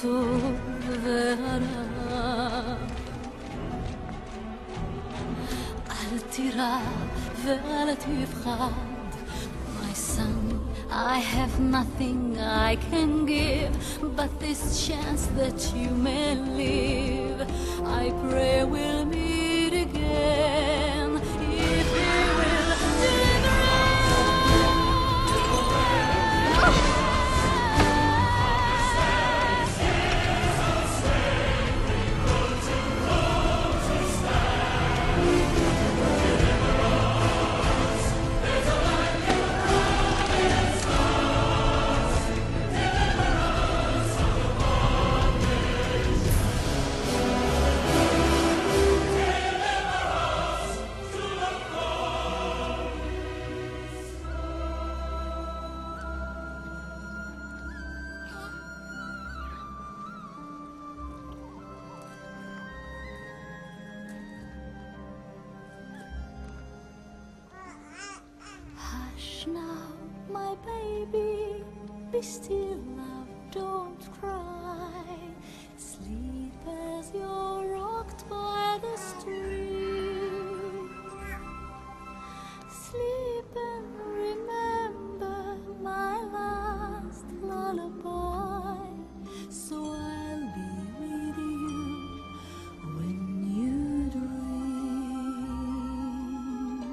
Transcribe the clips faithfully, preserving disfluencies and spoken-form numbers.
טוב ורע. אל תירא ואל תפחד, my son, I have nothing I can give but this chance that you may live. I pray we'll meet again if he will deliver now, my baby, be still, love, don't cry. Sleep as you're rocked by the stream. Sleep and remember my last lullaby. So I'll be with you when you dream.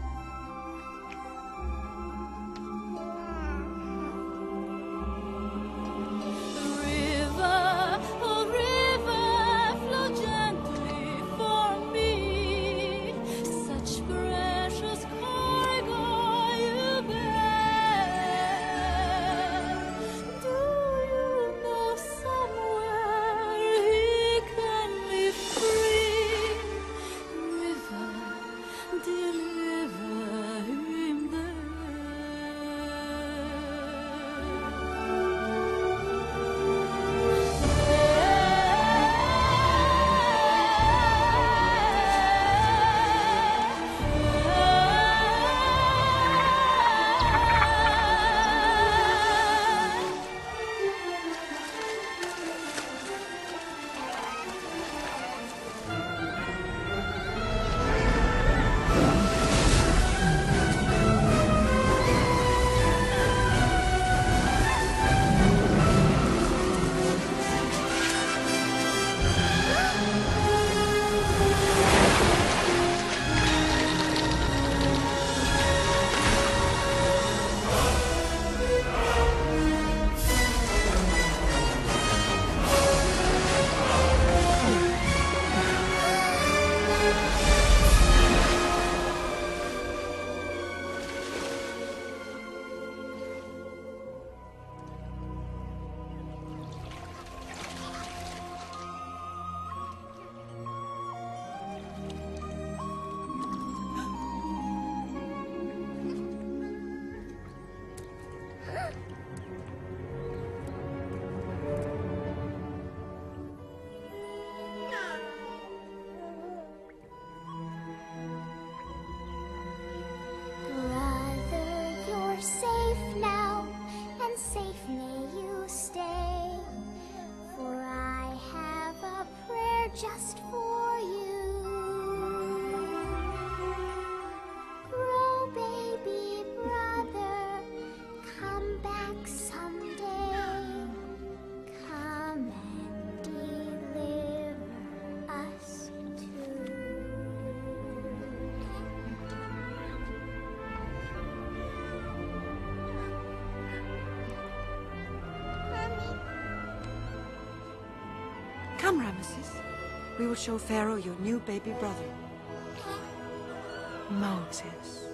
Just for you. Grow, baby brother, come back someday. Come and deliver us too. Mommy. Come, Ramesses. We will show Pharaoh your new baby brother, Moses.